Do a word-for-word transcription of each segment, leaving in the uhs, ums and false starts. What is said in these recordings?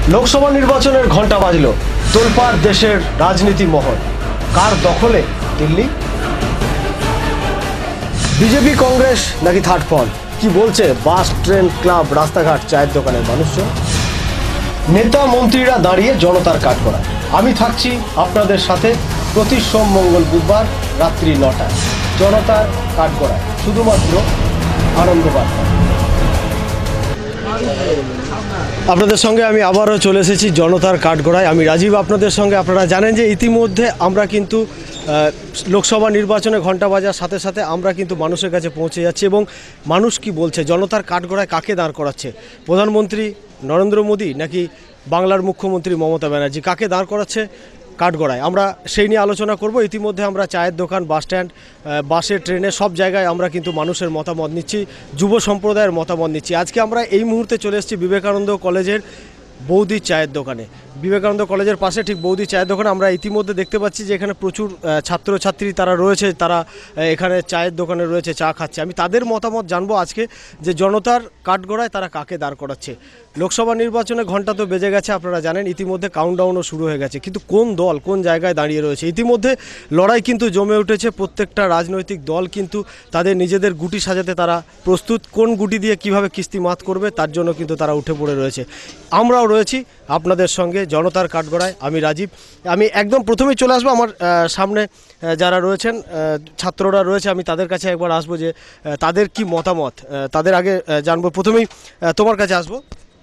লোকসভা নির্বাচনের ঘণ্টা বাজলো, তোলপাড় দেশের রাজনীতি মহল। কার দখলে দিল্লি? বিজেপি, কংগ্রেস নাকি থার্ড ফ্রন্ট? কি বলছে বাস, ট্রেন, ক্লাব, রাস্তাঘাট, চায়ের দোকানের মানুষজন? নেতা মন্ত্রীরা দাঁড়িয়ে জনতার কাঠগড়ায়। আমি থাকছি আপনাদের সাথে প্রতি সোম, মঙ্গল, বুধবার রাত্রি নটায় জনতার কাঠগড়ায়, শুধুমাত্র আনন্দ বার্তা। আপনাদের সঙ্গে আমি আবারও চলে এসেছি জনতার কাঠগড়ায়। আমি রাজীব আপনাদের সঙ্গে। আপনারা জানেন যে ইতিমধ্যে আমরা কিন্তু লোকসভা নির্বাচনে ঘণ্টা বাজার সাথে সাথে আমরা কিন্তু মানুষের কাছে পৌঁছে যাচ্ছি এবং মানুষ কি বলছে, জনতার কাঠগড়ায় কাকে দাঁড় করাচ্ছে? প্রধানমন্ত্রী নরেন্দ্র মোদী নাকি বাংলার মুখ্যমন্ত্রী মমতা ব্যানার্জি? কাকে দাঁড় করাচ্ছে কাঠগড়ায়? আমরা সেই নিয়ে আলোচনা করব। ইতিমধ্যে আমরা চায়ের দোকান, বাস স্ট্যান্ড, বাসে, ট্রেনে সব জায়গায় আমরা কিন্তু মানুষের মতামত নিচ্ছি, যুব সম্প্রদায়ের মতামত নিচ্ছি। আজকে আমরা এই মুহূর্তে চলে এসেছি বিবেকানন্দ কলেজের বৌদি চায়ের দোকানে। বিবেকানন্দ কলেজের পাশে ঠিক বৌদি চায়ের দোকানে আমরা ইতিমধ্যে দেখতে পাচ্ছি যে এখানে প্রচুর ছাত্রছাত্রী তারা রয়েছে, তারা এখানে চায়ের দোকানে রয়েছে, চা খাচ্ছে। আমি তাদের মতামত জানবো আজকে যে জনতার কাঠগড়ায় তারা কাকে দাঁড় করাচ্ছে। লোকসভা নির্বাচনে ঘন্টা তো বেজে গেছে, আপনারা জানেন, ইতিমধ্যে কাউন্টডাউনও শুরু হয়ে গেছে, কিন্তু কোন দল কোন জায়গায় দাঁড়িয়ে রয়েছে? ইতিমধ্যে লড়াই কিন্তু জমে উঠেছে। প্রত্যেকটা রাজনৈতিক দল কিন্তু তাদের নিজেদের গুটি সাজাতে তারা প্রস্তুত। কোন গুটি দিয়ে কিভাবে কিস্তি মাত করবে তার জন্য কিন্তু তারা উঠে পড়ে রয়েছে। আমরাও রয়েছি আপনাদের সঙ্গে জনতার কাঠগড়ায়। আমি রাজীব। আমি একদম প্রথমেই চলে আসবো আমার সামনে যারা রয়েছেন, ছাত্ররা রয়েছে, আমি তাদের কাছে একবার আসবো যে তাদের কি মতামত, তাদের আগে জানবো। প্রথমেই তোমার কাছে আসবো।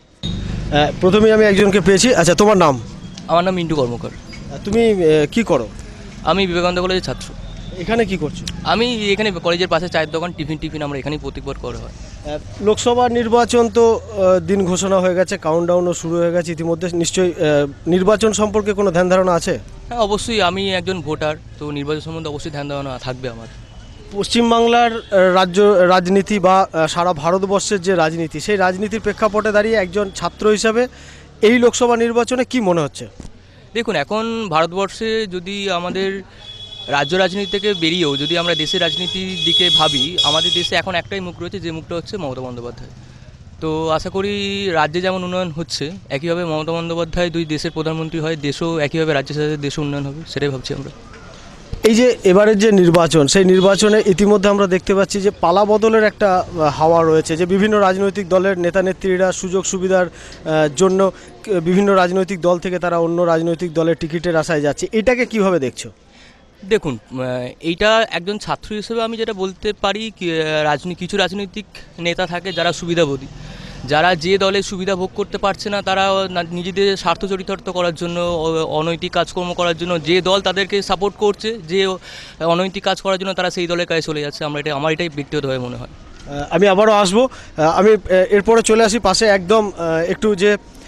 প্রথমেই আমি একজনকে পেয়েছি। আচ্ছা, তোমার নাম? আমার নাম মিন্টু কর্মকার। তুমি কি করো? আমি বিবেকানন্দ কলেজের ছাত্র। এখানে কি করছো? আমি এখানে কলেজের পাশে চায়ের দোকান, টিফিন টিফিন আমরা এখানেই প্রত্যেকবার করা হয়। লোকসভা নির্বাচন তো দিন ঘোষণা হয়ে গেছে, কাউন্টডাউনও শুরু হয়ে গেছে ইতিমধ্যে। নিশ্চয়ই নির্বাচন সম্পর্কে কোনো ধ্যান ধারণা আছে? হ্যাঁ, অবশ্যই। আমি একজন ভোটার, তো নির্বাচন সম্বন্ধে অবশ্যই ধ্যান ধারণা থাকবে আমার। পশ্চিমবাংলার রাজ্য রাজনীতি বা সারা ভারতবর্ষের যে রাজনীতি, সেই রাজনীতির প্রেক্ষাপটে দাঁড়িয়ে একজন ছাত্র হিসাবে এই লোকসভা নির্বাচনে কি মনে হচ্ছে? দেখুন, এখন ভারতবর্ষে যদি আমাদের রাজ্য রাজনীতি থেকে বেরিয়েও যদি আমরা দেশের রাজনীতির দিকে ভাবি, আমাদের দেশে এখন একটাই মুখ রয়েছে, যে মুখটা হচ্ছে মমতা বন্দ্যোপাধ্যায়। তো আশা করি রাজ্যে যেমন উন্নয়ন হচ্ছে, একইভাবে মমতা বন্দ্যোপাধ্যায় দুই দেশের প্রধানমন্ত্রী হয়, দেশও একইভাবে রাজ্যের সাথে দেশও উন্নয়ন হবে, সেটাই ভাবছি আমরা। এই যে এবারের যে নির্বাচন, সেই নির্বাচনে ইতিমধ্যে আমরা দেখতে পাচ্ছি যে পালা বদলের একটা হাওয়া রয়েছে, যে বিভিন্ন রাজনৈতিক দলের নেতা নেত্রীরা সুযোগ সুবিধার জন্য বিভিন্ন রাজনৈতিক দল থেকে তারা অন্য রাজনৈতিক দলের টিকিটের আশায় যাচ্ছে। এটাকে কিভাবে দেখছো? দেখুন, এইটা একজন ছাত্র হিসেবে আমি যেটা বলতে পারি, রাজনীতি কিছু রাজনৈতিক নেতা থাকে যারা সুবিধাবোধী, যারা যে দলের সুবিধা ভোগ করতে পারছে না, তারা নিজেদের স্বার্থ চরিতার্থ করার জন্য, অনৈতিক কাজকর্ম করার জন্য যে দল তাদেরকে সাপোর্ট করছে, যে অনৈতিক কাজ করার জন্য তারা সেই দলের কাছে চলে যাচ্ছে। আমরা এটা আমার এটাই ব্যক্তিগতভাবে মনে হয়। আমি আবারও আসবো। আমি এরপরে চলে আসি পাশে একদম একটু, যে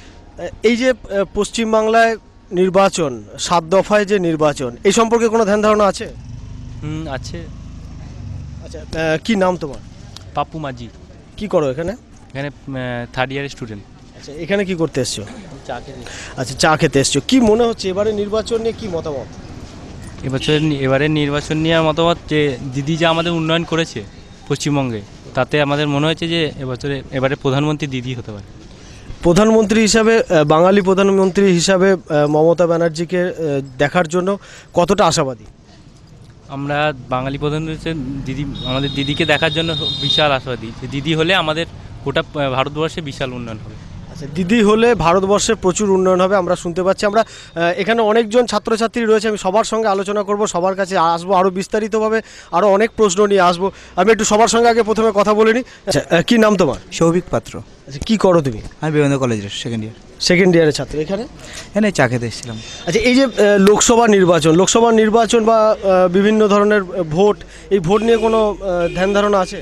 এই যে পশ্চিমবাংলায় নির্বাচন, সাত দফায় যে নির্বাচন, এই সম্পর্কে কোনো ধ্যান ধারণা আছে? হুম, আছে। আচ্ছা, কি নাম তোমার? পাপ্পু মাঝি। কি করো এখানে? এখানে থার্ড ইয়ারের স্টুডেন্ট। আচ্ছা, এখানে কি করতে এসছো? চা খেতে। আচ্ছা, চা খেতে এসছো। কি মনে হচ্ছে এবারে নির্বাচন নিয়ে কি মতামত? এবছর এবারের নির্বাচন নিয়ে মতামত, যে দিদি যা আমাদের উন্নয়ন করেছে পশ্চিমবঙ্গে, তাতে আমাদের মনে হচ্ছে যে এবছরে এবারে প্রধানমন্ত্রী দিদি হতে পারে। প্রধানমন্ত্রী হিসাবে, বাঙালি প্রধানমন্ত্রী হিসাবে মমতা ব্যানার্জিকে দেখার জন্য কতটা আশাবাদী? আমরা বাঙালি প্রধানমন্ত্রী দিদি, আমাদের দিদিকে দেখার জন্য বিশাল আশাবাদী, যে দিদি হলে আমাদের গোটা ভারতবর্ষে বিশাল উন্নয়ন হবে। আচ্ছা, দিদি হলে ভারতবর্ষে প্রচুর উন্নয়ন হবে, আমরা শুনতে পাচ্ছি। আমরা এখানে অনেকজন ছাত্রছাত্রী রয়েছে, আমি সবার সঙ্গে আলোচনা করব, সবার কাছে আসবো, আরও বিস্তারিতভাবে আরও অনেক প্রশ্ন নিয়ে আসবো। আমি একটু সবার সঙ্গে আগে প্রথমে কথা বলে নিই। আচ্ছা, কী নাম তোমার? সৌভিক পাত্র। আচ্ছা, কী করো তুমি? আমি বিবেকানন্দ কলেজের সেকেন্ড ইয়ার। সেকেন্ড ইয়ারের ছাত্র। এখানে এখানে চা খেতে এসেছিলাম। আচ্ছা, এই যে লোকসভা নির্বাচন, লোকসভা নির্বাচন বা বিভিন্ন ধরনের ভোট, এই ভোট নিয়ে কোনো ধ্যান ধারণা আছে?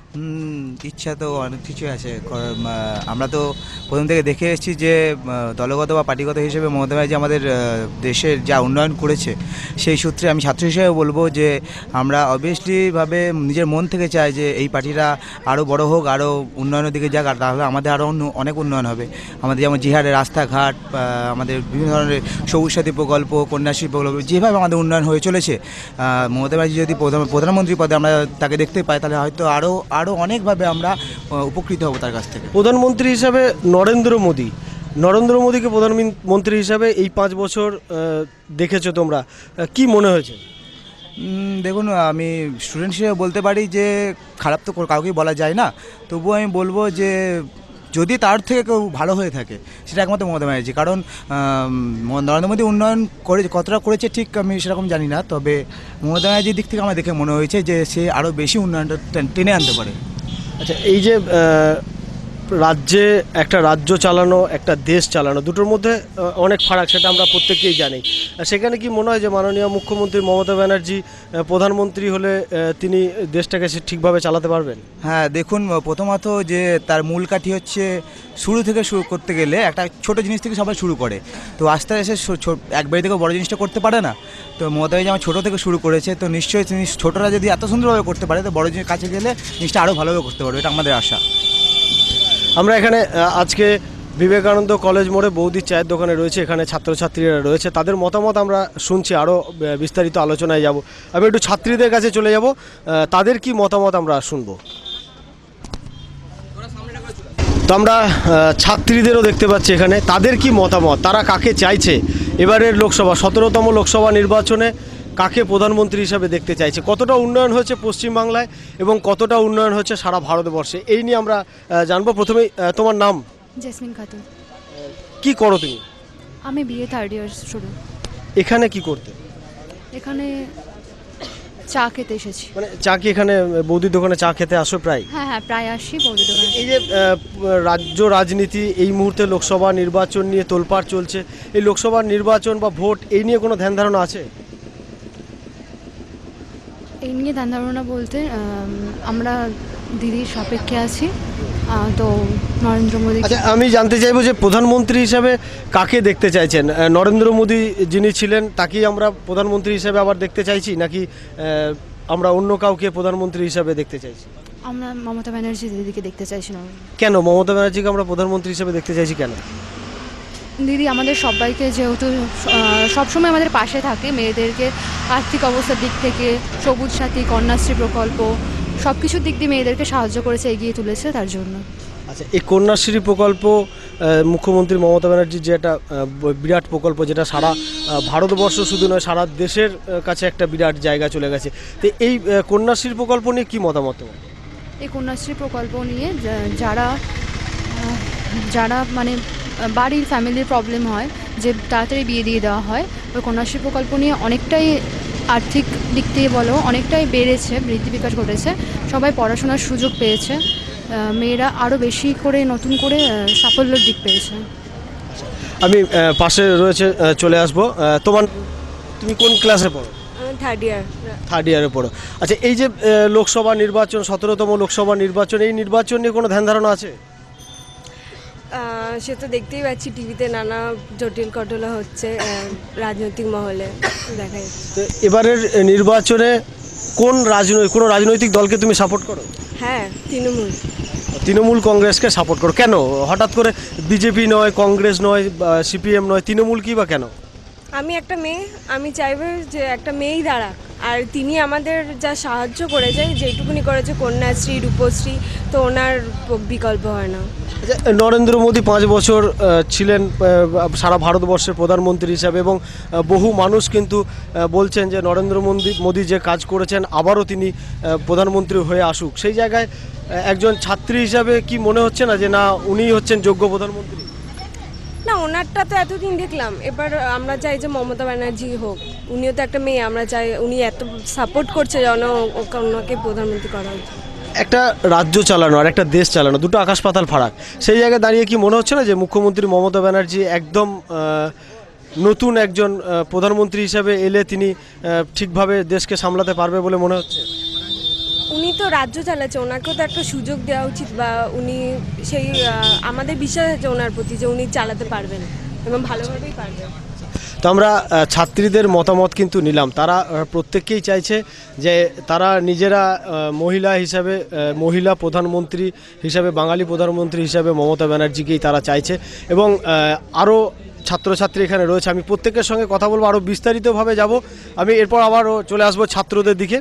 ইচ্ছা তো অনেক কিছুই আছে। আমরা তো প্রথম থেকে দেখে এসেছি যে দলগত বা পার্টিগত হিসেবে মমতা ব্যানার্জি আমাদের দেশের যা উন্নয়ন করেছে, সেই সূত্রে আমি ছাত্র হিসেবে বলবো যে আমরা অবভিয়াসলিভাবে নিজের মন থেকে চাই যে এই পার্টিরা আরও বড় হোক, আরও উন্নয়নের দিকে যাক, আর তাহলে আমাদের আরও অনেক উন্নয়ন হবে। আমাদের যেমন জিহারের রাস্তাঘাট, আমাদের বিভিন্ন ধরনের সবুজ সাথী প্রকল্প, কন্যাশ্রী প্রকল্প, যেভাবে আমাদের উন্নয়ন হয়ে চলেছে, মমতা ব্যানার্জি যদি প্রধানমন্ত্রী পদে আমরা তাকে দেখতে পাই, তাহলে হয়তো আরও আরও অনেকভাবে আমরা উপকৃত হব তার কাছ থেকে। প্রধানমন্ত্রী হিসাবে নরেন্দ্র মোদী নরেন্দ্র মোদীকে প্রধানমন্ত্রী হিসাবে এই পাঁচ বছর আহ, দেখেছো তোমরা, আহ, কি মনে হয়েছে? উম, দেখুন, আমি স্টুডেন্ট হিসেবে বলতে পারি যে খারাপ তো কাউকেই বলা যায় না, তবুও আমি বলবো যে যদি তার থেকে কেউ ভালো হয়ে থাকে সেটা একমাত্র মমতা ব্যানার্জি। কারণ আম, নরেন্দ্র মোদী উন্নয়ন করে কতটা করেছে ঠিক আমি সেরকম জানি না, তবে মমতা ব্যানার্জির দিক থেকে আমার দেখে মনে হয়েছে যে সে আরও বেশি উন্নয়নটা টেন- টেনে আনতে পারে। আচ্ছা, এই যে আহ, রাজ্যে একটা রাজ্য চালানো, একটা দেশ চালানো, দুটোর মধ্যে আহ, অনেক ফারাক, সেটা আমরা প্রত্যেকেই জানি। আর সেখানে কি মনে হয় যে মাননীয় মুখ্যমন্ত্রী মমতা ব্যানার্জি আহ, প্রধানমন্ত্রী হলে আহ, তিনি দেশটাকে সে ঠিকভাবে চালাতে পারবেন? হ্যাঁ, দেখুন, প্রথমত যে তার মূল কাঠি হচ্ছে শুরু থেকে শুরু করতে গেলে একটা ছোট জিনিস থেকে সবাই শুরু করে, তো আস্তে আস্তে ছো- ছো- একবারে থেকে বড় জিনিসটা করতে পারে না। তো মমতা ব্যানার্জি আমার ছোটো থেকে শুরু করেছে, তো নিশ্চয়ই তিনি ছোটরা যদি এত সুন্দরভাবে করতে পারে তো বড় জিনিস কাছে গেলে জিনিসটা আরও ভালোভাবে করতে পারবে, এটা আমাদের আশা। আমরা এখানে আহ, আজকে বিবেকানন্দ কলেজ মোড়ে বৌদির চায়ের দোকানে রয়েছে, এখানে ছাত্রছাত্রীরা রয়েছে, তাদের মতামত আমরা শুনছি, আরও আহ, বিস্তারিত আলোচনায় যাব। আমি একটু ছাত্রীদের কাছে চলে যাব, আহ, তাদের কি মতামত আমরা শুনবো। তো আমরা আহ, ছাত্রীদেরও দেখতে পাচ্ছি এখানে, তাদের কি মতামত, তারা কাকে চাইছে এবারের লোকসভা সতেরোতম লোকসভা নির্বাচনে, কাকে প্রধানমন্ত্রী হিসাবে দেখতে চাইছে, কতটা উন্নয়ন হয়েছে পশ্চিমবাংলায় এবং কতটা উন্নয়ন হচ্ছে সারা ভারতবর্ষে, এই নিয়ে আমরা আহ, জানবো। প্রথমেই আহ, তোমার নাম, জেসমিন খাতুন। কি করো তুমি? আমি বিএ থার্ড ইয়ার স্টুডেন্ট। এখানে কি করতে? এখানে চা খেতে এসেছি। মানে চা কি এখানে বৌদির দোকানে চা খেতে আসো প্রায়? হ্যাঁ হ্যাঁ, প্রায় আসি বৌদি দোকানে। এই যে আহ, রাজ্য রাজনীতি এই মুহূর্তে লোকসভা নির্বাচন নিয়ে তোলপাড় চলছে, এই লোকসভা নির্বাচন বা ভোট এই নিয়ে কোনো ধ্যান ধারণা আছে? এই নিয়ে ধ্যান ধারণা বলতে আম, আমরা দিদির সাপেক্ষে আছি, আহ, তো নরেন্দ্র মোদী। আচ্ছা, আমি জানতে চাইবো যে প্রধানমন্ত্রী হিসাবে কাকে দেখতে চাইছেন? আহ, নরেন্দ্র মোদী যিনি ছিলেন তাকেই আমরা প্রধানমন্ত্রী হিসাবে আবার দেখতে চাইছি, নাকি আহ, আমরা অন্য কাউকে প্রধানমন্ত্রী হিসাবে দেখতে চাইছি? আমরা মমতা ব্যানার্জি দিদিকে দেখতে চাইছি না। কেন মমতা ব্যানার্জিকে আমরা প্রধানমন্ত্রী হিসাবে দেখতে চাইছি কেন? দিদি আমাদের সবাইকে যেহেতু আহ, সবসময় আমাদের পাশে থাকে, মেয়েদেরকে আর্থিক অবস্থার দিক থেকে সবুজ সাথী, কন্যাশ্রী প্রকল্প সব কিছুর দিক দিয়ে মেয়েদেরকে সাহায্য করেছে, এগিয়ে তুলেছে, তার জন্য। আচ্ছা, এই কন্যাশ্রী প্রকল্প আহ, মুখ্যমন্ত্রী মমতা ব্যানার্জির যে একটা আহ, ব- বিরাট প্রকল্প, যেটা সারা আহ, ভারতবর্ষ শুধু নয় সারা দেশের আহ, কাছে একটা বিরাট জায়গা চলে গেছে, তো এই আহ, কন্যাশ্রী প্রকল্প নিয়ে কী মতামত তোমার? এই কন্যাশ্রী প্রকল্প নিয়ে যা- যারা আহ, যারা মানে আহ, বাড়ির ফ্যামিলির প্রবলেম হয়, যে তাড়াতাড়ি বিয়ে দিয়ে দেওয়া হয়, ওই কন্যাশ্রী প্রকল্প নিয়ে অনেকটাই আর্থিক দিক দিয়ে বলো অনেকটাই বেড়েছে, বৃদ্ধি বিকাশ ঘটেছে, সবাই পড়াশোনার সুযোগ পেয়েছে, আহ, মেয়েরা আরও বেশি করে নতুন করে আহ, সাফল্যের দিক পেয়েছে। আমি আহ, পাশে রয়েছে, আহ, চলে আসবো। আহ, তোমার, তুমি কোন ক্লাসে পড়ো? Third year. থার্ড ইয়ারে পড়ো। আচ্ছা, এই যে আহ, লোকসভা নির্বাচন, সতেরোতম লোকসভা নির্বাচন, এই নির্বাচন নিয়ে কোনো ধ্যান ধারণা আছে? সে তো দেখতেই পাচ্ছি টিভিতে নানা জটিল কটলা হচ্ছে আহ, রাজনৈতিক মহলে দেখা যাচ্ছে। তো এবারের আহ, নির্বাচনে কোন রাজনৈতিক কোনো রাজনৈতিক দলকে তুমি সাপোর্ট করো? হ্যাঁ, তৃণমূল। তৃণমূল কংগ্রেসকে সাপোর্ট করো, কেন হঠাৎ করে বিজেপি নয়, কংগ্রেস নয়, সিপিএম নয়, তৃণমূল কি বা কেন? আমি একটা মেয়ে, আমি চাইবো যে একটা মেয়েই দাঁড়াক, আর তিনি আমাদের যা সাহায্য করেছে, যেটুকুনি করেছে কন্যাশ্রী, রূপশ্রী, তো ওনার বিকল্প হয় না। আচ্ছা, নরেন্দ্র মোদী পাঁচ বছর আহ, ছিলেন আহ, সারা ভারতবর্ষের প্রধানমন্ত্রী হিসাবে, এবং আহ, বহু মানুষ কিন্তু আহ, বলছেন যে নরেন্দ্র মোদী মোদী যে কাজ করেছেন আবারও তিনি আহ, প্রধানমন্ত্রী হয়ে আসুক। সেই জায়গায় আহ, একজন ছাত্রী হিসাবে কি মনে হচ্ছে না যে না, উনিই হচ্ছেন যোগ্য প্রধানমন্ত্রী? না, ওনারটা তো এতদিন দেখলাম, এবার আমরা চাই যে মমতা ব্যানার্জি হোক, উনিও তো একটা মেয়ে, আমরা চাই, উনি এত সাপোর্ট করছে যেন ওকে ওনাকে প্রধানমন্ত্রী করা উচিত। একটা রাজ্য চালানো আর একটা দেশ চালানো দুটো আকাশ পাতাল ফারাক। সেই জায়গায় দাঁড়িয়ে কি মনে হচ্ছে না যে মুখ্যমন্ত্রী মমতা ব্যানার্জি একদম আহ, নতুন একজন আহ, প্রধানমন্ত্রী হিসাবে এলে তিনি আহ, ঠিকভাবে দেশকে সামলাতে পারবে বলে মনে হচ্ছে? উনি তো রাজ্য চালাচ্ছে, ওনাকেও তো একটা সুযোগ দেওয়া উচিত, বা উনি সেই আহ, আমাদের বিশ্বাস আছে ওনার প্রতি যে উনি চালাতে পারবেন এবং ভালোভাবেই পারবেন। তো আমরা আহ, ছাত্রীদের মতামত কিন্তু নিলাম, তারা আহ, প্রত্যেককেই চাইছে যে তারা নিজেরা আহ, মহিলা হিসাবে, আহ, মহিলা প্রধানমন্ত্রী হিসাবে, বাঙালি প্রধানমন্ত্রী হিসাবে মমতা ব্যানার্জিকেই তারা চাইছে, এবং আরও ছাত্রছাত্রী এখানে রয়েছে, আমি প্রত্যেকের সঙ্গে কথা বলবো, আরও বিস্তারিতভাবে যাব। আমি এরপর আবারও চলে আসবো ছাত্রদের দিকে।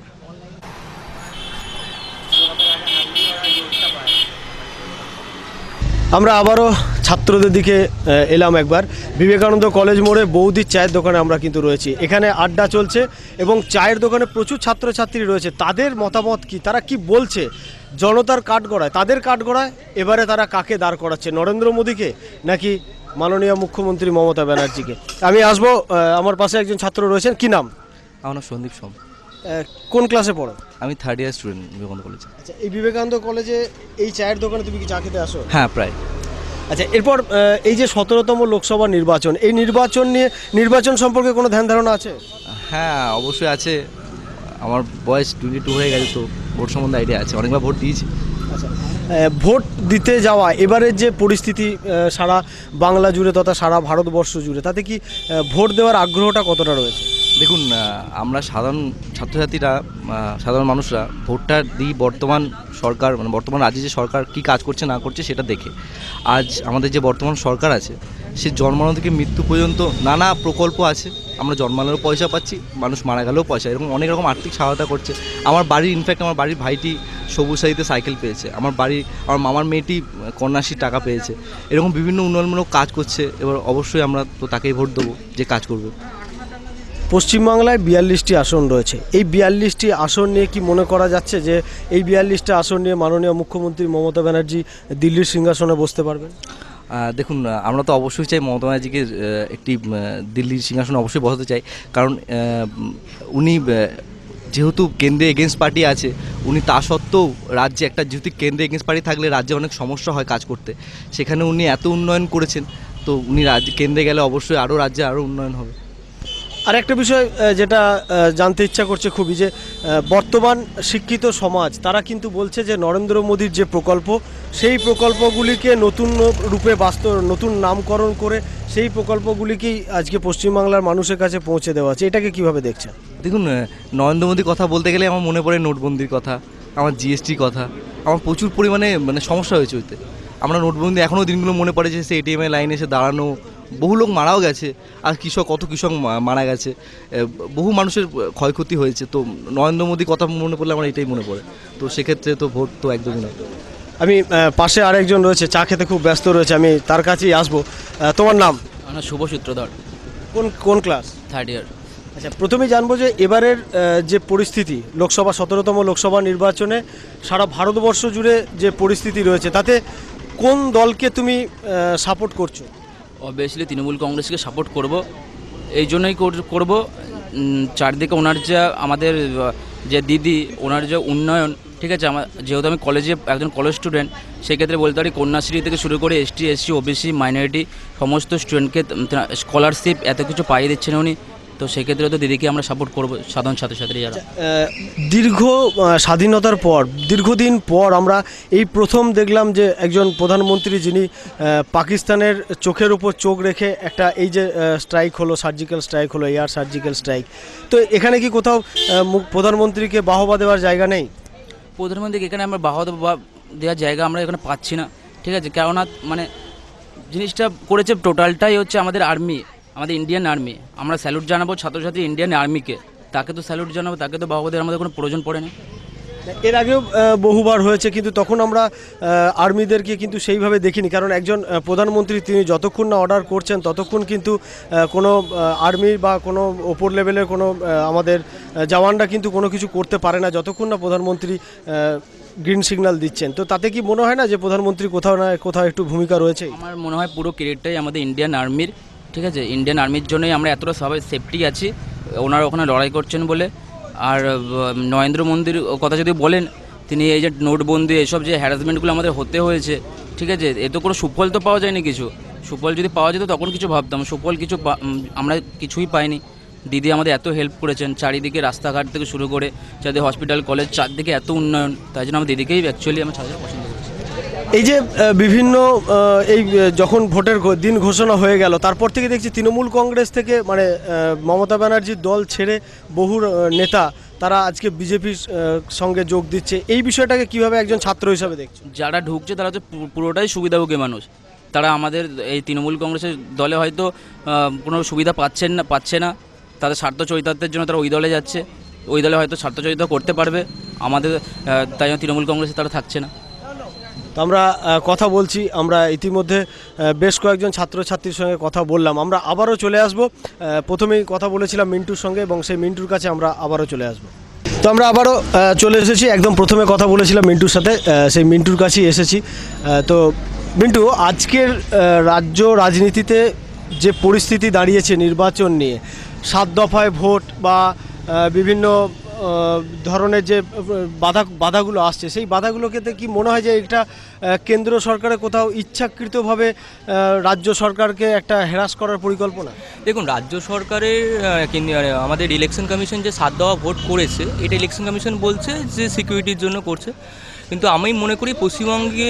আমরা আবারও ছাত্রদের দিকে আহ, এলাম একবার। বিবেকানন্দ কলেজ মোড়ে বৌদির চায়ের দোকানে আমরা কিন্তু রয়েছি। এখানে আড্ডা চলছে এবং চায়ের দোকানে প্রচুর ছাত্রছাত্রী রয়েছে। তাদের মতামত কি, তারা কি বলছে জনতার কাঠগড়ায়, তাদের কাঠগড়ায় এবারে তারা কাকে দাঁড় করাচ্ছে, নরেন্দ্র মোদীকে নাকি মাননীয় মুখ্যমন্ত্রী মমতা ব্যানার্জিকে? আমি আসবো, আহ, আমার পাশে একজন ছাত্র রয়েছেন, কি নাম? আমার নাম সন্দীপ সোম। আহ, কোন ক্লাসে পড়ো? আমি থার্ড ইয়ার স্টুডেন্ট বিবেকানন্দ কলেজে। আচ্ছা, এই বিবেকানন্দ কলেজে এই চায়ের দোকানে তুমি কি চা খেতে আসো? হ্যাঁ, প্রায়। আচ্ছা, এরপর আহ, এই যে সতেরোতম লোকসভা নির্বাচন, এই নির্বাচন নিয়ে নির্বাচন সম্পর্কে কোনো ধ্যান ধারণা আছে? হ্যাঁ, অবশ্যই আছে। আমার বয়স টোয়েন্টি টু হয়ে গেছে, তো ভোট সম্বন্ধে আইডিয়া আছে, অনেকবার ভোট দিয়েছি। আচ্ছা, আহ, ভোট দিতে যাওয়া এবারের যে পরিস্থিতি আহ, সারা বাংলা জুড়ে তথা সারা ভারতবর্ষ জুড়ে, তাতে কি আহ, ভোট দেওয়ার আগ্রহটা কতটা রয়েছে? দেখুন, আহ, আমরা সাধারণ ছাত্রছাত্রীরা, আহ, সাধারণ মানুষরা ভোটটা দিই বর্তমান সরকার, মানে বর্তমান রাজ্যে যে সরকার কী কাজ করছে না করছে সেটা দেখে। আজ আমাদের যে বর্তমান সরকার আছে, সে জন্মানো থেকে মৃত্যু পর্যন্ত নানা প্রকল্প আছে। আমরা জন্মানোরও পয়সা পাচ্ছি, মানুষ মারা গেলেও পয়সা, এরকম অনেক রকম আর্থিক সহায়তা করছে। আমার বাড়ির, ইনফ্যাক্ট আমার বাড়ির ভাইটি সবুজ সাথীতে সাইকেল পেয়েছে, আমার বাড়ি আমার মামার মেয়েটি কন্যাশ্রীর টাকা পেয়েছে। এরকম বিভিন্ন উন্নয়নমূলক কাজ করছে। এবার অবশ্যই আমরা তো তাকেই ভোট দেবো যে কাজ করবে। পশ্চিমবাংলায় বিয়াল্লিশটি আসন রয়েছে। এই বিয়াল্লিশটি আসন নিয়ে কি মনে করা যাচ্ছে যে এই বিয়াল্লিশটি আসন নিয়ে মাননীয় মুখ্যমন্ত্রী মমতা ব্যানার্জি দিল্লির সিংহাসনে বসতে পারবেন? আহ, দেখুন, আমরা তো অবশ্যই চাই মমতা ব্যানার্জিকে আহ, একটি আহ, দিল্লির সিংহাসনে অবশ্যই বসাতে চাই। কারণ আহ, উনি আহ, যেহেতু কেন্দ্রে এগেনস্ট পার্টি আছে, উনি তা সত্ত্বেও রাজ্যে একটা, যেহেতু কেন্দ্রে এগেনস্ট পার্টি থাকলে রাজ্যে অনেক সমস্যা হয় কাজ করতে, সেখানে উনি এত উন্নয়ন করেছেন, তো উনি রাজ্য কেন্দ্রে গেলে অবশ্যই আরও রাজ্যে আরও উন্নয়ন হবে। আর একটা বিষয় আহ, যেটা আহ, জানতে ইচ্ছা করছে খুবই, যে আহ, বর্তমান শিক্ষিত সমাজ তারা কিন্তু বলছে যে নরেন্দ্র মোদীর যে প্রকল্প, সেই প্রকল্পগুলিকে নতুন রূপে বাস্তব, নতুন নামকরণ করে সেই প্রকল্পগুলিকেই আজকে পশ্চিমবাংলার মানুষের কাছে পৌঁছে দেওয়া আছে। এটাকে কিভাবে দেখছেন? দেখুন, আহ, নরেন্দ্র মোদীর কথা বলতে গেলে আমার মনে পড়ে নোটবন্দির কথা, আমার জিএসটির কথা। আমার প্রচুর পরিমাণে মানে সমস্যা হয়েছে ওইতে। আমরা নোটবন্দি এখনও দিনগুলো মনে পড়ে যে সে এটিএমের লাইনে এসে দাঁড়ানো, বহু লোক মারাও গেছে, আর কৃষক, কত কৃষক মা- মারা গেছে, এ, বহু মানুষের ক্ষয়ক্ষতি হয়েছে। তো নরেন্দ্র মোদীর কথা মনে পড়লে আমার এটাই মনে পড়ে। তো সেক্ষেত্রে তো ভোট তো একদমই না। আমি আহ, পাশে আরেকজন রয়েছে, চা খেতে খুব ব্যস্ত রয়েছে, আমি তার কাছেই আসবো। আহ, তোমার নাম? আমার শুভ সূত্রধর, কোন কোন ক্লাস? Third year. আচ্ছা, প্রথমেই জানবো যে এবারের আহ, যে পরিস্থিতি, লোকসভা সতেরোতম লোকসভা নির্বাচনে সারা ভারতবর্ষ জুড়ে যে পরিস্থিতি রয়েছে, তাতে কোন দলকে তুমি সাপোর্ট করছো? অবভিয়াসলি তৃণমূল কংগ্রেসকে সাপোর্ট করব। এই জন্যই কর- করব, উম, চারদিকে ওনার যা, আমাদের আহ, যে দিদি, ওনার যে উন্নয়ন, ঠিক আছে। আমার যেহেতু আমি কলেজে একজন কলেজ স্টুডেন্ট, সেক্ষেত্রে বলতে পারি কন্যাশ্রী থেকে শুরু করে এসটি, এসসি, ওবিসি, মাইনরিটি সমস্ত স্টুডেন্টকে স্কলারশিপ এত কিছু পাইয়ে দিচ্ছেন উনি। তো সেক্ষেত্রে তো দিদিকে আমরা সাপোর্ট করবো, সাধারণ ছাত্রছাত্রী যারা। আহ, দীর্ঘ আহ, স্বাধীনতার পর, দীর্ঘদিন পর আমরা এই প্রথম দেখলাম যে একজন প্রধানমন্ত্রী যিনি আহ, পাকিস্তানের চোখের উপর চোখ রেখে একটা, এই যে স্ট্রাইক হলো, সার্জিক্যাল স্ট্রাইক হলো, এয়ার সার্জিক্যাল স্ট্রাইক, তো এখানে কি কোথাও আহ, মুখ- প্রধানমন্ত্রীকে বাহবা দেওয়ার জায়গা নেই? প্রধানমন্ত্রীকে এখানে আমরা বাহবা দেওয়ার জায়গা আমরা এখানে পাচ্ছি না, ঠিক আছে। কেননা মানে জিনিসটা করেছে টোটালটাই হচ্ছে আমাদের আর্মি, আমাদের ইন্ডিয়ান আর্মি। আমরা স্যালুট জানাবো ছাত্রছাত্রী ইন্ডিয়ান আর্মিকে, তাকে তো স্যালুট জানাবো, তাকে তো বাহবা দেওয়ার আমাদের কোনো প্রয়োজন পড়ে না। এর আগেও আহ, বহুবার হয়েছে, কিন্তু তখন আমরা আহ, আর্মিদেরকে কিন্তু সেইভাবে দেখিনি। কারণ একজন আহ, প্রধানমন্ত্রী তিনি যতক্ষণ না অর্ডার করছেন ততক্ষণ কিন্তু আহ, কোনো আর্মি বা কোনো ওপর লেভেলের কোনো আহ, আমাদের আহ, জওয়ানরা কিন্তু কোনো কিছু করতে পারে না যতক্ষণ না প্রধানমন্ত্রী গ্রিন সিগন্যাল দিচ্ছেন। তো তাতে কি মনে হয় না যে প্রধানমন্ত্রী কোথাও না কোথাও একটু ভূমিকা রয়েছে? আমার মনে হয় পুরো ক্রেডিটটাই আমাদের ইন্ডিয়ান আর্মির, ঠিক আছে। ইন্ডিয়ান আর্মির জন্যই আমরা এতটা সবাই সেফটি আছি, ওনারা ওখানে লড়াই করছেন বলে। আর আহ, নরেন্দ্র মোদীর কথা যদি বলেন, তিনি এই যে নোটবন্দি, এসব যে হ্যারাসমেন্টগুলো আমাদের হতে হয়েছে, ঠিক আছে, এ তো কোনো সুফল তো পাওয়া যায়নি কিছু। সুফল যদি পাওয়া যেত তখন কিছু ভাবতাম, সুফল কিছু পা- উম, আমরা কিছুই পাইনি। দিদি আমাদের এত হেল্প করেছেন, চারিদিকে রাস্তাঘাট থেকে শুরু করে চারিদিকে হসপিটাল, কলেজ, চারদিকে এত উন্নয়ন, তাই জন্য আমার দিদিকেই অ্যাকচুয়ালি আমার ছাত্ররা পছন্দ করেছে। এই যে আহ, বিভিন্ন আহ, এই আহ, যখন ভোটের ঘো- দিন ঘোষণা হয়ে গেল, তারপর থেকে দেখছি তৃণমূল কংগ্রেস থেকে, মানে আহ, মমতা ব্যানার্জির দল ছেড়ে বহু আহ, নেতা তারা আজকে বিজেপির সঙ্গে যোগ দিচ্ছে। এই বিষয়টাকে কিভাবে একজন ছাত্র হিসাবে দেখছো? যারা ঢুকছে তারা হচ্ছে পু- পুরোটাই সুবিধাভোগী মানুষ। তারা আমাদের এই তৃণমূল কংগ্রেসের দলে হয়তো আহ, কোনো সুবিধা পাচ্ছেন না, পাচ্ছে না, তাদের স্বার্থ চরিতার্থের জন্য তারা ওই দলে যাচ্ছে, ওই দলে হয়তো স্বার্থ চরিতার্থ করতে পারবে, আমাদের আহ, তাই জন্য তৃণমূল কংগ্রেসে তারা থাকছে না। তো আমরা আহ, কথা বলছি, আমরা ইতিমধ্যে আহ, বেশ কয়েকজন ছাত্রছাত্রীর সঙ্গে কথা বললাম। আমরা আবারও চলে আসব, আহ, প্রথমেই কথা বলেছিলাম মিন্টুর সঙ্গে এবং সেই মিন্টুর কাছে আমরা আবারও চলে আসব। তো আমরা আবারও আহ, চলে এসেছি, একদম প্রথমে কথা বলেছিলাম মিন্টুর সাথে, আহ, সেই মিন্টুর কাছেই এসেছি। আহ, তো মিন্টু, আজকের আহ, রাজ্য রাজনীতিতে যে পরিস্থিতি দাঁড়িয়েছে নির্বাচন নিয়ে, সাত দফায় ভোট বা আহ, বিভিন্ন আহ, ধরনের যে আহ, বাধা বাধাগুলো আসছে, সেই বাধাগুলোকে কি মনে হয় যে এটা আহ, কেন্দ্র সরকারের কোথাও ইচ্ছাকৃতভাবে আহ, রাজ্য সরকারকে একটা হ্রাস করার পরিকল্পনা? দেখুন, রাজ্য সরকারের আহ, কেন্দ্রীয়, আহ, আমাদের ইলেকশন কমিশন যে সাত দেওয়া ভোট করেছে, এটা ইলেকশন কমিশন বলছে যে সিকিউরিটির জন্য করছে, কিন্তু আমি মনে করি পশ্চিমবঙ্গে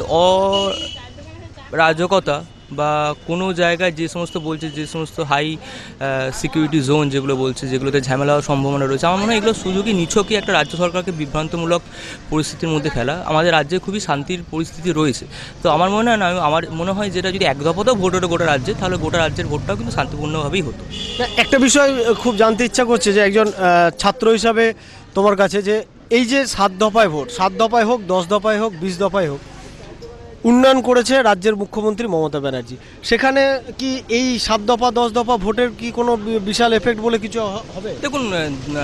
অরাজকতা বা কোনো জায়গায় যে সমস্ত বলছে, যে সমস্ত হাই সিকিউরিটি জোন যেগুলো বলছে, যেগুলোতে ঝামেলা হওয়ার সম্ভাবনা রয়েছে, আমার মনে হয় এগুলো সুযোগই নিছকই একটা রাজ্য সরকারকে বিভ্রান্তমূলক পরিস্থিতির মধ্যে ফেলা। আমাদের রাজ্যে খুবই শান্তির পরিস্থিতি রয়েছে, তো আমার মনে হয় না, আমার মনে হয় যেটা যদি এক দফাতেও ভোট হতো গোটা রাজ্যে, তাহলে গোটা রাজ্যের ভোটটাও কিন্তু শান্তিপূর্ণভাবেই হতো। না, একটা বিষয় খুব জানতে ইচ্ছা করছে যে একজন আহ, ছাত্র হিসাবে তোমার কাছে, যে এই যে সাত দফায় ভোট, সাত দফায় হোক, দশ দফায় হোক, বিশ দফায় হোক, উন্নয়ন করেছে রাজ্যের মুখ্যমন্ত্রী মমতা ব্যানার্জি, সেখানে কি এই সাত দফা দশ দফা ভোটের কি কোনো বি- বিশাল এফেক্ট বলে কিছু হ- হবে? দেখুন, আহ,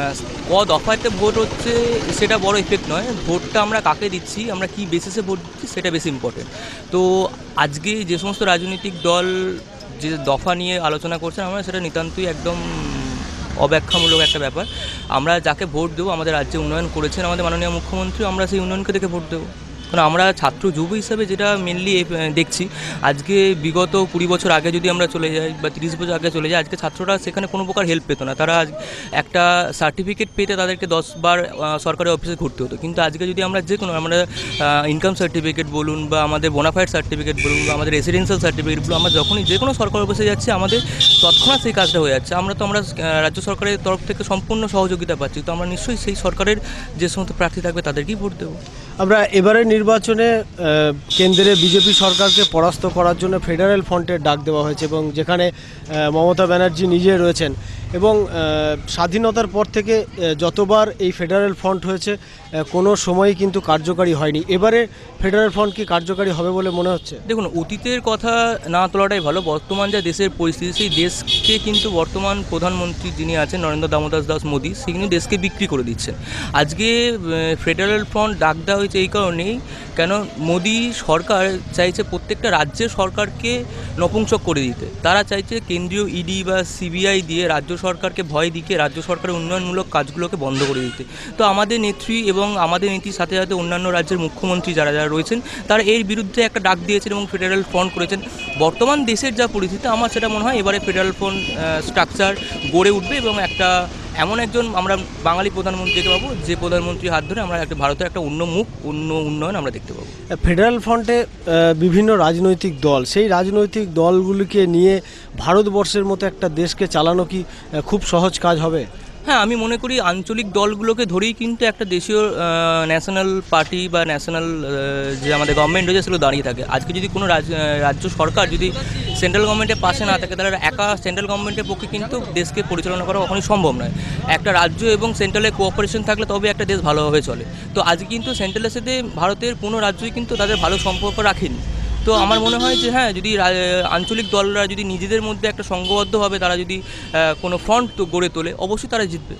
ক দফাতে ভোট হচ্ছে সেটা বড় ইফেক্ট নয়, ভোটটা আমরা কাকে দিচ্ছি, আমরা কি বেসিসে ভোট দিচ্ছি, সেটা বেশি ইম্পর্টেন্ট। তো আজকে যে সমস্ত রাজনৈতিক দল যে দফা নিয়ে আলোচনা করছেন, আমরা সেটা নিতান্তই একদম অব্যাখ্যামূলক একটা ব্যাপার। আমরা যাকে ভোট দেবো, আমাদের রাজ্যে উন্নয়ন করেছেন আমাদের মাননীয় মুখ্যমন্ত্রী, আমরা সেই উন্নয়নকে দেখে ভোট দেবো। কারণ আমরা ছাত্র যুব হিসাবে যেটা মেনলি দেখছি, আজকে বিগত কুড়ি বছর আগে যদি আমরা চলে যাই বা তিরিশ বছর আগে চলে যাই, আজকে ছাত্ররা সেখানে কোনো প্রকার হেল্প পেতো না। তারা একটা সার্টিফিকেট পেতে তাদেরকে দশবার সরকারি অফিসে ঘুরতে হতো, কিন্তু আজকে যদি আমরা যে কোনো আমরা ইনকাম সার্টিফিকেট বলুন বা আমাদের বোনাফাইড সার্টিফিকেট বলুন বা আমাদের রেসিডেন্সিয়াল সার্টিফিকেট বলুন, আমরা যখনই যে কোনো সরকারি অফিসে যাচ্ছি, আমাদের তৎক্ষণাৎ সেই কাজটা হয়ে যাচ্ছে। আমরা তো আমরা আহ, রাজ্য সরকারের তরফ থেকে সম্পূর্ণ সহযোগিতা পাচ্ছি, তো আমরা নিশ্চয়ই সেই সরকারের যে সমস্ত প্রার্থী থাকবে তাদেরকেই ভোট দেবো। আমরা এবারের নির্বাচনে আহ, কেন্দ্রে বিজেপি সরকারকে পরাস্ত করার জন্য ফেডারেল ফ্রন্টের ডাক দেওয়া হয়েছে এবং যেখানে আহ, মমতা ব্যানার্জি নিজে রয়েছেন এবং আহ, স্বাধীনতার পর থেকে আহ, যতবার এই ফেডারেল ফ্রন্ট হয়েছে, আহ, কোনো সময়ই কিন্তু কার্যকারী হয়নি। এবারে ফেডারেল ফ্রন্ট কি কার্যকারী হবে বলে মনে হচ্ছে? দেখুন, অতীতের কথা না তোলাটাই ভালো। বর্তমান যা দেশের পরিস্থিতি, সেই দেশকে কিন্তু বর্তমান প্রধানমন্ত্রী যিনি আছেন নরেন্দ্র দামোদর দাস মোদী, সে কিন্তু দেশকে বিক্রি করে দিচ্ছেন। আজকে ফেডারেল ফ্রন্ট ডাক দেওয়া হয়েছে এই কারণেই, কেন মোদী সরকার চাইছে প্রত্যেকটা রাজ্যের সরকারকে নপুংসক করে দিতে। তারা চাইছে কেন্দ্রীয় ইডি বা সিবিআই দিয়ে রাজ্য সরকারকে ভয় দিকে রাজ্য সরকারের উন্নয়নমূলক কাজগুলোকে বন্ধ করে দিতে। তো আমাদের নেত্রী এবং আমাদের নীতির সাথে সাথে অন্যান্য রাজ্যের মুখ্যমন্ত্রী যারা যারা রয়েছেন, তারা এর বিরুদ্ধে একটা ডাক দিয়েছেন এবং ফেডারেল ফ্রন্ট করেছেন। বর্তমান দেশের যা পরিস্থিতি, আমার সেটা মনে হয় এবারে ফেডারেল ফ্রন্ট স্ট্রাকচার গড়ে উঠবে এবং একটা এমন একজন আমরা বাঙালি প্রধানমন্ত্রীকে পাবো, যে প্রধানমন্ত্রীর হাত ধরে আমরা একটা ভারতের একটা উন্নমুখ উন্ন উন্নয়ন আমরা দেখতে পাবো। ফেডারেল ফ্রন্টে আহ, বিভিন্ন রাজনৈতিক দল, সেই রাজনৈতিক দলগুলিকে নিয়ে ভারতবর্ষের মতো একটা দেশকে চালানো কি আহ, খুব সহজ কাজ হবে? হ্যাঁ, আমি মনে করি আঞ্চলিক দলগুলোকে ধরেই কিন্তু একটা দেশীয় ন্যাশনাল পার্টি বা ন্যাশনাল যে আমাদের গভর্নমেন্ট রয়েছে সেগুলো দাঁড়িয়ে থাকে। আজকে যদি কোনো রাজ- আহ, রাজ্য সরকার যদি সেন্ট্রাল গভর্নমেন্টের পাশে না থাকে, তাহলে একা সেন্ট্রাল গভর্নমেন্টের পক্ষে কিন্তু দেশকে পরিচালনা করা কখনোই সম্ভব নয়। একটা রাজ্য এবং সেন্ট্রালের কোঅপারেশন থাকলে তবে একটা দেশ ভালোভাবে চলে। তো আজকে কিন্তু সেন্ট্রালের সাথে ভারতের কোনো রাজ্যই কিন্তু তাদের ভালো সম্পর্ক রাখেনি। তো আমার মনে হয় যে হ্যাঁ, যদি রা- আঞ্চলিক দলরা যদি নিজেদের মধ্যে একটা সংঘবদ্ধভাবে তারা যদি আহ, কোনো ফ্রন্ট তো গড়ে তোলে, অবশ্যই তারা জিতবে।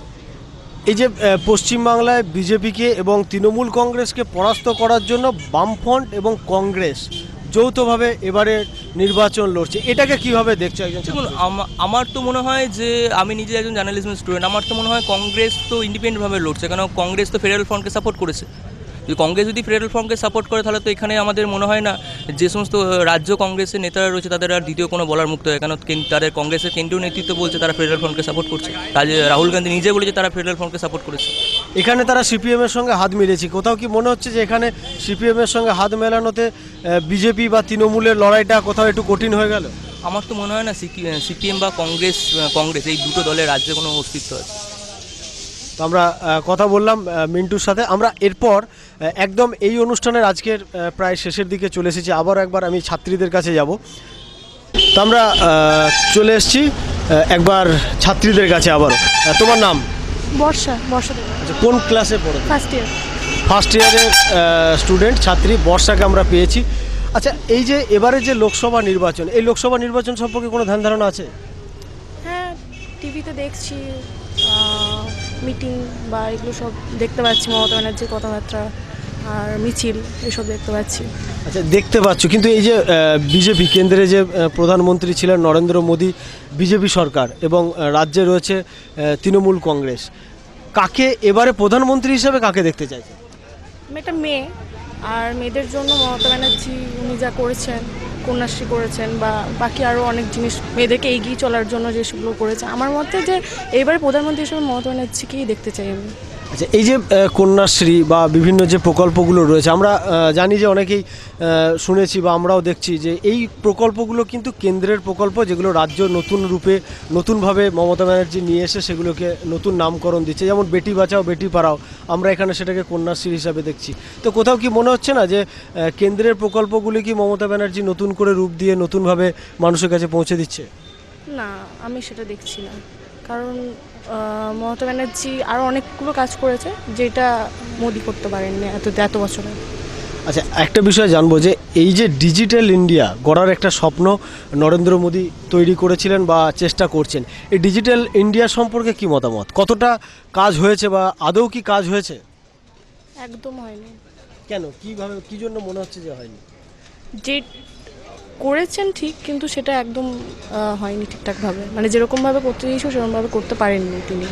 এই যে আহ, পশ্চিমবাংলায় বিজেপিকে এবং তৃণমূল কংগ্রেসকে পরাস্ত করার জন্য বামফ্রন্ট এবং কংগ্রেস যৌথভাবে এবারে নির্বাচন লড়ছে, এটাকে কিভাবে দেখছো একজন ছাত্র দেখুন, হিসেবে? আমা- আমার তো মনে হয় যে আমি নিজে একজন জার্নালিজমের স্টুডেন্ট, আমার তো মনে হয় কংগ্রেস তো ইন্ডিপেন্ডেন্টভাবে লড়ছে, কারণ কংগ্রেস তো ফেডারেল ফ্রন্টকে সাপোর্ট করেছে। যদি কংগ্রেস যদি ফেডারেল ফ্রন্টকে সাপোর্ট করে, তাহলে তো এখানে আমাদের মনে হয় না যে সমস্ত রাজ্য কংগ্রেসের নেতারা রয়েছে তাদের আর দ্বিতীয় কোনো বলার মুক্ত হয়, কেন কেন- তাদের কংগ্রেসের কেন্দ্রীয় নেতৃত্ব বলছে তারা ফেডারেল ফ্রন্টকে সাপোর্ট করছে। রাজ- রাহুল গান্ধী নিজে বলেছে তারা ফেডারেল ফ্রন্টকে সাপোর্ট করেছে। এখানে তারা সিপিএমের সঙ্গে হাত মিলেছে, কোথাও কি মনে হচ্ছে যে এখানে সিপিএমের সঙ্গে হাত মেলানোতে বিজেপি বা তৃণমূলের লড়াইটা কোথাও একটু কঠিন হয়ে গেল? আমার তো মনে হয় না সিপিএম বা কংগ্রেস কংগ্রেস এই দুটো দলের রাজ্যে কোনো অস্তিত্ব আছে। তো আমরা আহ, কথা বললাম আহ, মিন্টুর সাথে। আমরা এরপর আহ, একদম এই অনুষ্ঠানের আজকের আহ, প্রায় শেষের দিকে চলে এসেছি। আবার একবার আমি ছাত্রীদের কাছে যাব। তো আমরা আহ, চলে এসেছি আহ, একবার ছাত্রীদের কাছে আবারও। আহ, তোমার নাম? বর্ষা বর্ষা দেব আচ্ছা, কোন ক্লাসে পড়ো? First year. ফার্স্ট ইয়ারের স্টুডেন্ট ছাত্রী বর্ষাকে আমরা পেয়েছি। আচ্ছা, এই যে এবারে যে লোকসভা নির্বাচন, এই লোকসভা নির্বাচন সম্পর্কে কোনো ধ্যান ধারণা আছে? হ্যাঁ, টিভিতে দেখছি মিটিং বা এগুলো সব দেখতে পাচ্ছি, মমতা ব্যানার্জির কথাবার্তা আর মিছিল এসব দেখতে পাচ্ছি। আচ্ছা, দেখতে পাচ্ছ, কিন্তু এই যে বিজেপি কেন্দ্রে যে আহ, প্রধানমন্ত্রী ছিলেন নরেন্দ্র মোদী, বিজেপি সরকার, এবং আহ, রাজ্যে রয়েছে আহ, তৃণমূল কংগ্রেস, কাকে এবারে প্রধানমন্ত্রী হিসেবে কাকে দেখতে চাইছে? আমি একটা মেয়ে, আর মেয়েদের জন্য মমতা ব্যানার্জি উনি যা করেছেন, কন্যাশ্রী করেছেন বা বাকি আরও অনেক জিনিস মেয়েদেরকে এগিয়ে চলার জন্য যেসবগুলো করেছে, আমার মতে যে এইবার প্রধানমন্ত্রী হিসেবে মমতা ব্যানার্জিকেই দেখতে চাই আমি। আচ্ছা, এই যে আহ, কন্যাশ্রী বা বিভিন্ন যে প্রকল্পগুলো রয়েছে, আমরা আহ, জানি যে অনেকেই আহ, শুনেছি বা আমরাও দেখছি যে এই প্রকল্পগুলো কিন্তু কেন্দ্রের প্রকল্প, যেগুলো রাজ্য নতুন রূপে নতুনভাবে মমতা ব্যানার্জি নিয়ে এসে সেগুলোকে নতুন নামকরণ দিচ্ছে, যেমন বেটি বাঁচাও বেটি পড়াও, আমরা এখানে সেটাকে কন্যাশ্রী হিসাবে দেখছি। তো কোথাও কি মনে হচ্ছে না যে আহ, কেন্দ্রের প্রকল্পগুলি কি মমতা ব্যানার্জি নতুন করে রূপ দিয়ে নতুনভাবে মানুষের কাছে পৌঁছে দিচ্ছে? না, আমি সেটা দেখছি না, কারণ আহ, মমতা ব্যানার্জি আরও অনেকগুলো কাজ করেছে যেটা মোদি করতে পারেননি এত এত বছরে। আচ্ছা, একটা বিষয় জানবো যে এই যে ডিজিটাল ইন্ডিয়া গড়ার একটা স্বপ্ন নরেন্দ্র মোদী তৈরি করেছিলেন বা চেষ্টা করছেন, এই ডিজিটাল ইন্ডিয়া সম্পর্কে কি মতামত? কতটা কাজ হয়েছে বা আদৌ কি কাজ হয়েছে? একদম হয়নি। কেন, কিভাবে, কি জন্য মনে হচ্ছে যে হয়নি? যে করেছেন ঠিক, কিন্তু সেটা একদম আহ, হয়নি ঠিকঠাকভাবে, মানে যেরকমভাবে করতে দিয়েছিল সেরকমভাবে করতে পারেননি তিনি।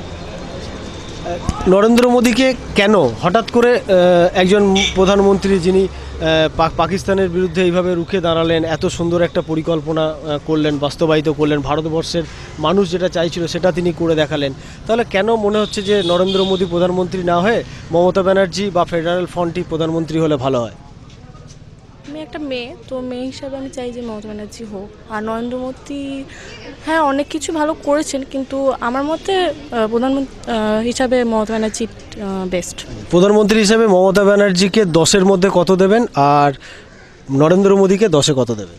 নরেন্দ্র মোদীকে কেন হঠাৎ করে আহ, একজন প্রধানমন্ত্রী যিনি আহ, পা- পাকিস্তানের বিরুদ্ধে এইভাবে রুখে দাঁড়ালেন, এত সুন্দর একটা পরিকল্পনা আহ, করলেন, বাস্তবায়িত করলেন, ভারতবর্ষের মানুষ যেটা চাইছিল সেটা তিনি করে দেখালেন, তাহলে কেন মনে হচ্ছে যে নরেন্দ্র মোদী প্রধানমন্ত্রী না হয়ে মমতা ব্যানার্জি বা ফেডারেল ফ্রন্টই প্রধানমন্ত্রী হলে ভালো হয়? আমি একটা মেয়ে, তো মেয়ে হিসাবে আমি চাই যে মমতা ব্যানার্জি হোক। আর নরেন্দ্র মোদী হ্যাঁ অনেক কিছু ভালো করেছেন, কিন্তু আমার মতে আহ, প্রধানমন্ত্রী আহ, হিসাবে মমতা ব্যানার্জি বেস্ট। প্রধানমন্ত্রী হিসেবে মমতা ব্যানার্জিকে দশের মধ্যে কত দেবেন, আর নরেন্দ্র মোদীকে দশে কত দেবেন?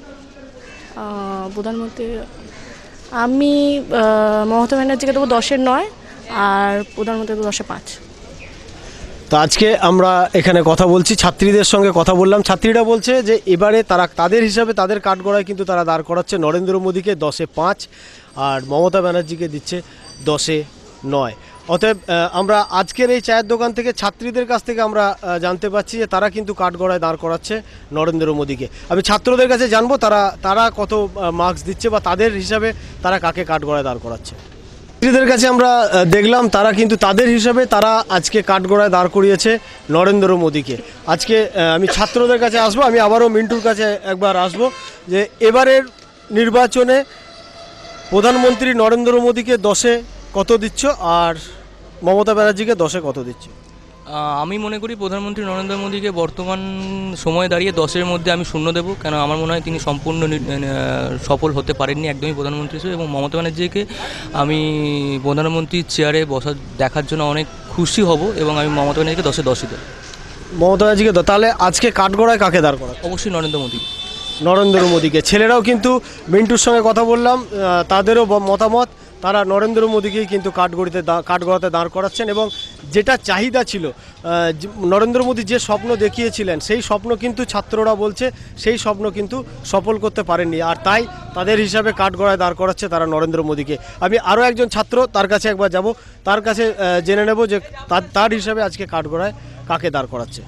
প্রধানমন্ত্রী আমি আহ, মমতা ব্যানার্জিকে দেবো দশের নয়, আর প্রধানমন্ত্রী দেবো দশে পাঁচ। তো আজকে আমরা এখানে কথা বলছি, ছাত্রীদের সঙ্গে কথা বললাম, ছাত্রীরা বলছে যে এবারে তারা তাদের হিসাবে তাদের কাঠগড়ায় কিন্তু তারা দাঁড় করাচ্ছে নরেন্দ্র মোদীকে দশে পাঁচ, আর মমতা ব্যানার্জিকে দিচ্ছে দশে নয়। অতএব আহ, আমরা আজকের এই চায়ের দোকান থেকে ছাত্রীদের কাছ থেকে আমরা আহ, জানতে পারছি যে তারা কিন্তু কাঠগড়ায় দাঁড় করাচ্ছে নরেন্দ্র মোদীকে। আমি ছাত্রদের কাছে জানবো তারা তারা কত মার্কস দিচ্ছে বা তাদের হিসাবে তারা কাকে কাঠগড়ায় দাঁড় করাচ্ছে। ছাত্রীদের কাছে আমরা আহ, দেখলাম তারা কিন্তু তাদের হিসাবে তারা আজকে কাঠগড়ায় দাঁড় করিয়েছে নরেন্দ্র মোদীকে। আজকে আহ, আমি ছাত্রদের কাছে আসবো, আমি আবারও মিন্টুর কাছে একবার আসবো যে এবারের নির্বাচনে প্রধানমন্ত্রী নরেন্দ্র মোদীকে দশে কত দিচ্ছ আর মমতা ব্যানার্জিকে দশে কত দিচ্ছ? আহ, আমি মনে করি প্রধানমন্ত্রী নরেন্দ্র মোদীকে বর্তমান সময়ে দাঁড়িয়ে দশের মধ্যে আমি শূন্য দেবো, কেন আমার মনে হয় তিনি সম্পূর্ণ নি- আহ, সফল হতে পারেননি একদমই প্রধানমন্ত্রী হিসেবে। এবং মমতা ব্যানার্জিকে আমি প্রধানমন্ত্রীর চেয়ারে বসা দেখার জন্য অনেক খুশি হব, এবং আমি মমতা ব্যানার্জিকে দশে দশই দেবো। মমতা ব্যানার্জিকে দ- তাহলে আজকে কাঠগড়ায় কাকে দাঁড় করা? অবশ্যই নরেন্দ্র মোদী। নরেন্দ্র মোদীকে। ছেলেরাও কিন্তু মিন্টুর সঙ্গে কথা বললাম, আহ, তাদেরও ব- মতামত, তারা নরেন্দ্র মোদীকেই কিন্তু কাঠগড়িতে দা- কাঠগড়াতে দাঁড় করাচ্ছেন, এবং যেটা চাহিদা ছিল আহ, যে- নরেন্দ্র মোদী যে স্বপ্ন দেখিয়েছিলেন সেই স্বপ্ন কিন্তু ছাত্ররা বলছে সেই স্বপ্ন কিন্তু সফল করতে পারেননি, আর তাই তাদের হিসাবে কাঠগড়ায় দাঁড় করাচ্ছে তারা নরেন্দ্র মোদীকে। আমি আরও একজন ছাত্র তার কাছে একবার যাব, তার কাছে আহ, জেনে নেব যে তার তার হিসাবে আজকে কাঠগড়ায় কাকে দাঁড় করাচ্ছে।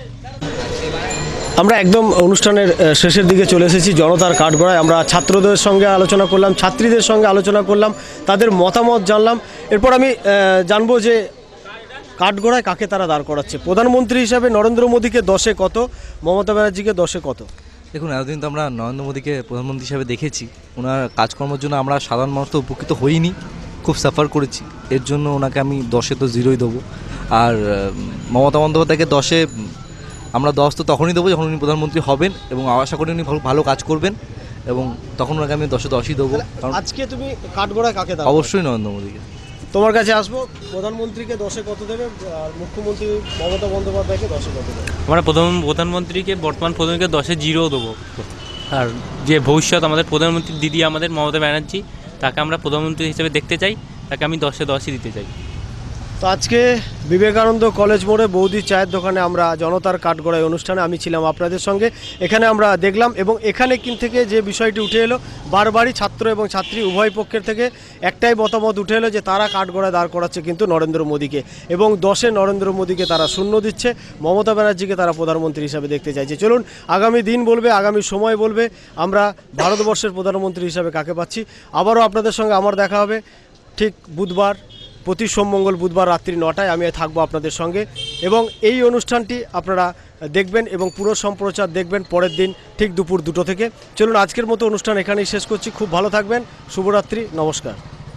আমরা একদম অনুষ্ঠানের আহ, শেষের দিকে চলে এসেছি জনতার কাঠগড়ায়। আমরা ছাত্রদের সঙ্গে আলোচনা করলাম, ছাত্রীদের সঙ্গে আলোচনা করলাম, তাদের মতামত জানলাম। এরপর আমি আহ, জানবো যে কাঠগড়ায় কাকে তারা দাঁড় করাচ্ছে। প্রধানমন্ত্রী হিসাবে নরেন্দ্র মোদীকে দশে কত, মমতা ব্যানার্জিকে দশে কত? দেখুন, এতদিন তো আমরা নরেন্দ্র মোদীকে প্রধানমন্ত্রী হিসাবে দেখেছি, ওনার কাজকর্মের জন্য আমরা সাধারণ মানুষ তো উপকৃত হইনি, খুব সাফার করেছি, এর জন্য ওনাকে আমি দশে তো জিরোই দেবো। আর আহ, মমতা বন্দ্যোপাধ্যায়কে দশে আমরা দশ তো তখনই দেবো যখন উনি প্রধানমন্ত্রী হবেন, এবং আশা করি উনি ভালো ভালো কাজ করবেন, এবং তখন ওনাকে আমি দশে দশই দেবো। কারণ আজকে তুমি কাঠগড়ায় কাকে দাঁড় অবশ্যই নরেন্দ্র মোদীকে। তোমার কাছে আসবো, প্রধানমন্ত্রীকে দশে কত দেবে আর মুখ্যমন্ত্রী মমতা বন্দ্যোপাধ্যায়কে দশে কত দেবে? আমরা প্রধান প্রধানমন্ত্রীকে বর্তমান প্রধানমন্ত্রীকে দশে জিরো দেবো, আর যে ভবিষ্যৎ আমাদের প্রধানমন্ত্রী দিদি আমাদের মমতা ব্যানার্জি, তাকে আমরা প্রধানমন্ত্রী হিসেবে দেখতে চাই, তাকে আমি দশে দশই দিতে চাই। তো আজকে বিবেকানন্দ কলেজ মোড়ে বৌদি চায়ের দোকানে আমরা জনতার কাঠগড়াই অনুষ্ঠানে আমি ছিলাম আপনাদের সঙ্গে। এখানে আমরা দেখলাম এবং এখানে কিন থেকে যে বিষয়টি উঠে এলো, বারবারই ছাত্র এবং ছাত্রী উভয় পক্ষের থেকে একটাই মতামত উঠে এলো যে তারা কাঠগড়ায় দাঁড় করাচ্ছে কিন্তু নরেন্দ্র মোদীকে, এবং দশে নরেন্দ্র মোদীকে তারা শূন্য দিচ্ছে, মমতা ব্যানার্জিকে তারা প্রধানমন্ত্রী হিসাবে দেখতে চাইছে। চলুন আগামী দিন বলবে, আগামী সময় বলবে আমরা ভারতবর্ষের প্রধানমন্ত্রী হিসাবে কাকে পাচ্ছি। আবারও আপনাদের সঙ্গে আমার দেখা হবে ঠিক বুধবার, প্রতি সোমমঙ্গল বুধবার রাত্রি নটায় আমি থাকবো আপনাদের সঙ্গে, এবং এই অনুষ্ঠানটি আপনারা দেখবেন এবং পুরো সম্প্রচার দেখবেন পরের দিন ঠিক দুপুর দুটো থেকে। চলুন আজকের মতো অনুষ্ঠান এখানেই শেষ করছি। খুব ভালো থাকবেন, শুভরাত্রি, নমস্কার।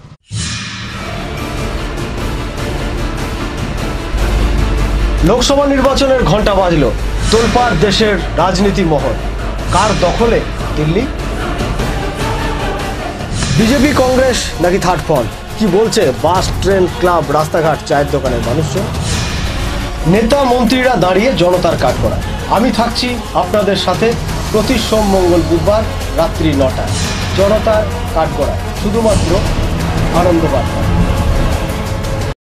লোকসভা নির্বাচনের ঘণ্টা বাজলো, তোলপাড় দেশের রাজনীতি মহল। কার দখলে দিল্লি? বিজেপি, কংগ্রেস নাকি থার্ড ফ্রন্ট? কি বলছে বাস, ট্রেন, ক্লাব, রাস্তাঘাট, চায়ের দোকানের মানুষজন? নেতা মন্ত্রীরা দাঁড়িয়ে জনতার কাঠগড়ায়। আমি থাকছি আপনাদের সাথে প্রতি সোম, মঙ্গল, বুধবার রাত্রি নটায় জনতার কাঠগড়ায়, শুধুমাত্র আনন্দ বার্তা।